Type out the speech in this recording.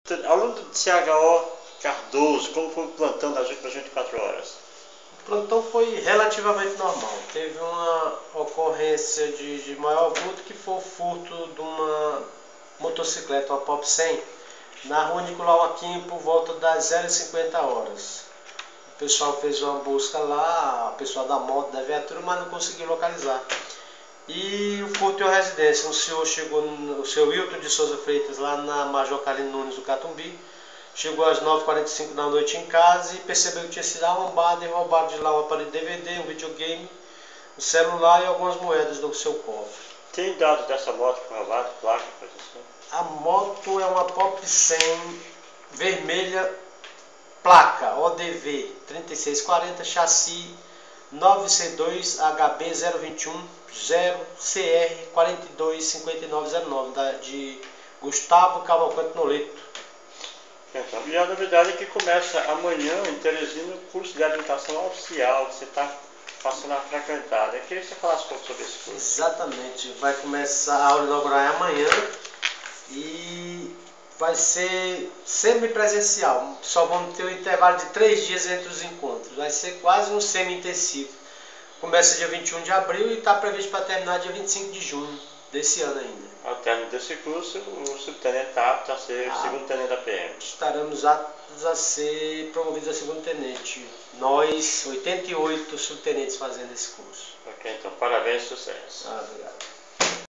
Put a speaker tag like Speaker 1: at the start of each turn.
Speaker 1: Aluno do CHO Cardoso, como foi o plantão das últimas 24 horas?
Speaker 2: O plantão foi relativamente normal. Teve uma ocorrência de maior vulto, que foi o furto de uma motocicleta, uma Pop 100, na rua Nicolau Aquino, por volta das 0h50. O pessoal fez uma busca lá, o pessoal da moto, da viatura, mas não conseguiu localizar. E o furto em uma residência. Um senhor chegou, o senhor Wilton de Souza Freitas, lá na Major Carlino Nunes, do Catumbi. Chegou às 9h45 da noite em casa e percebeu que tinha sido arrombado e roubado de lá um aparelho DVD, um videogame, um celular e algumas moedas do seu cofre.
Speaker 1: Tem dados dessa moto que foi roubada, placa, coisa assim?
Speaker 2: A moto é uma Pop 100 vermelha, placa ODV 3640, chassi 9C2HB021 0CR 425909, de Gustavo Cavalcante Noleto.
Speaker 1: Então, e a novidade é que começa amanhã em Teresina o curso de habilitação oficial, que você está passando a frequentar. Eu queria que você falasse um pouco sobre esse curso.
Speaker 2: Exatamente, vai começar, a aula inaugural amanhã e vai ser semipresencial. Só vamos ter um intervalo de 3 dias entre os encontros. Vai ser quase um semi-intensivo. Começa dia 21 de abril e está previsto para terminar dia 25 de junho desse ano ainda.
Speaker 1: Ao término desse curso, o subtenente está apto a ser segundo tenente da PM.
Speaker 2: Estaremos aptos a ser promovidos a segundo tenente. Nós, 88 subtenentes, fazendo esse curso.
Speaker 1: Ok, então parabéns e sucesso.
Speaker 2: Obrigado.